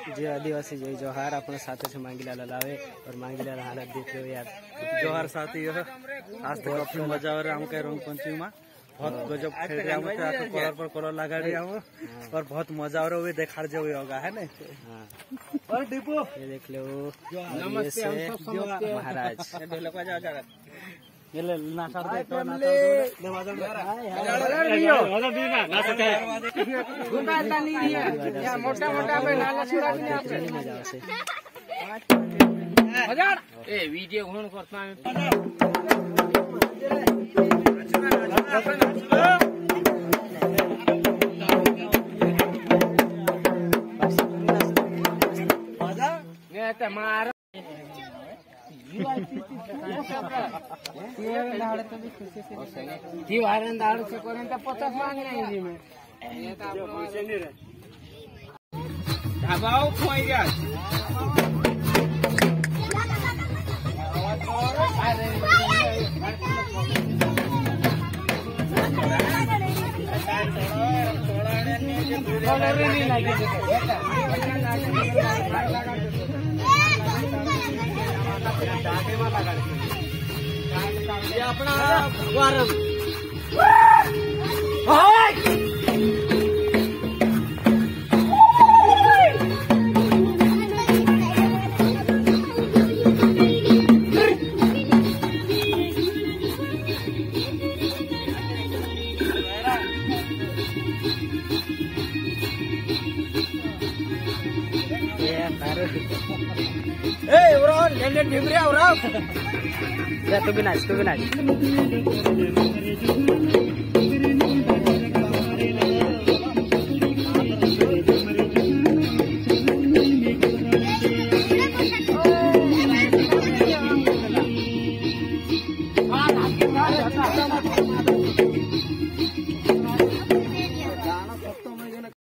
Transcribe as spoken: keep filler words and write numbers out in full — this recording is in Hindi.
जे आदिवासी जय जोहार अपन साथ से मांगीलाल लावे और मांगीलाल हालत देख रहे हो यार। जोहार साथी आज तक काफी मजा हो रहा है हमके रंग पंचमी में। बहुत गजब खेल रहे हम कलर पर कलर लगा रहे हम और बहुत मजा हो रहा है। देखा जो होगा है ना। और डिपो ये देख लो महाराज ये ना कर दे तो ना तो दरवाजा गुंडा नहीं है या मोटा मोटा में नाला छुड़ा के आप से हजार ए वीडियो घून करता है ये तो मार दाड़ से करें तो पचास मांग रहे हैं जी में दबाओ खोई गया ये अपना वारम Hey, orang, jangan diberi orang. Ya, tu benar, tu benar. Ah,